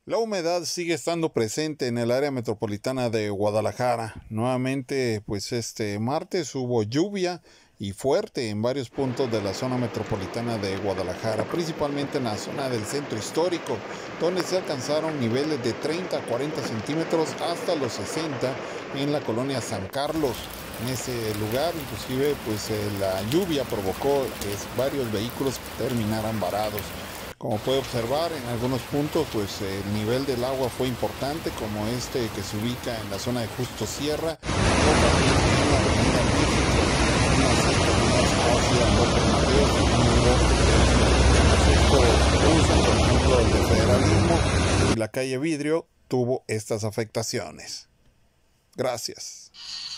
La humedad sigue estando presente en el área metropolitana de Guadalajara. Nuevamente, pues este martes hubo lluvia y fuerte en varios puntos de la zona metropolitana de Guadalajara, principalmente en la zona del centro histórico, donde se alcanzaron niveles de 30 a 40 centímetros hasta los 60 en la colonia San Carlos. En ese lugar, inclusive, pues la lluvia provocó que varios vehículos terminaran varados. Como puede observar, en algunos puntos pues el nivel del agua fue importante, como este que se ubica en la zona de Justo Sierra, o también en la avenida México, en las cercanías hacia López Mateos, en estos por ejemplo, el de Federalismo y la calle Vidrio tuvo estas afectaciones. Gracias.